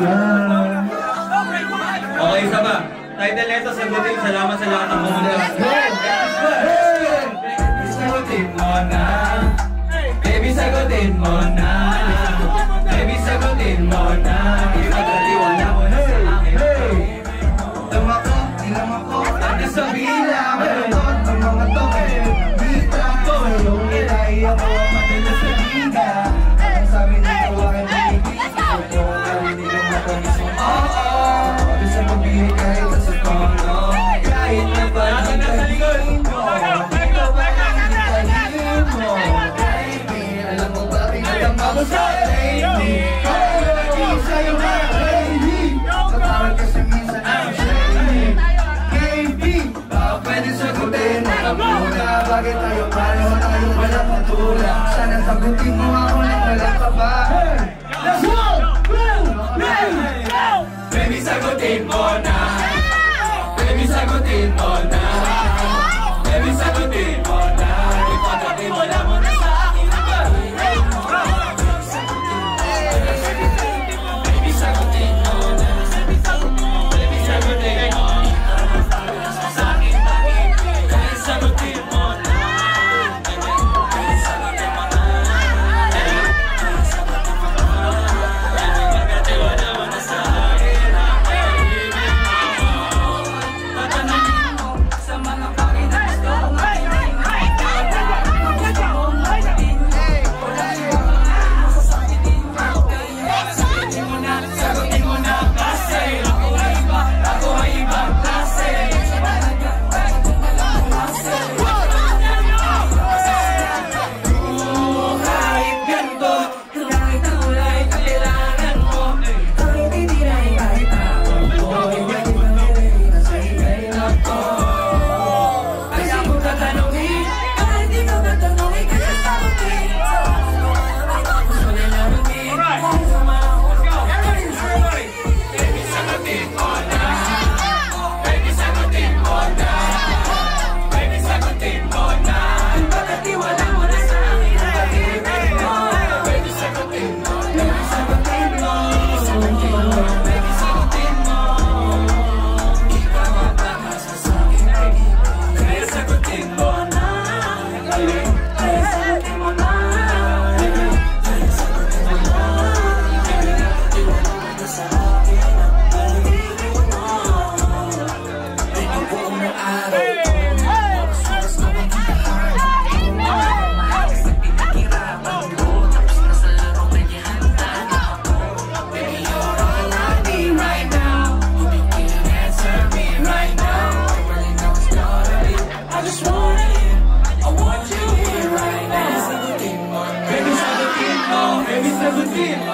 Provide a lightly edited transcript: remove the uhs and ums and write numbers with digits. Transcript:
Okay, isa ba? Title nito, sagutin. Salamat sa lahat ng pumunta. Sagutin mo na. Baby, sagutin mo na. Baby, sagutin mo na. Ipagkatiwala mo na sa akin. Tumako, ilam ako. Ano sabihin na malungkot ang mga to. Di trako, yung ilay ako madalas sa liga. Ang sabi na tawagan na ibig ko. Hindi lang ako mismo. Bisa magbihig kahit sa tono. Kahit na ba ang tahin mo. Ikaw ba ang tahin mo. Baby, alam mo ba pinatama mo sa baby. Kaya lagi sa'yo na baby. Tatawag kasi minsan ang shady. Baby, baka pwede sagutin mo na muna. Bakit tayo pareho tayo walang matulak. Sana sagutin mo ako nang walang kaba. Let's go! Baby, sagutin mo na. Baby, sagutin mo na. Baby, sagutin mo na. Ipagkatiwala mo na sa akin. Baby, sagutin mo na. Baby, sagutin mo na. Sa akin, bakit? Baby, sagutin mo na. Baby, sagutin mo na. Ipagkatiwala mo na sa akin. Baby, sagutin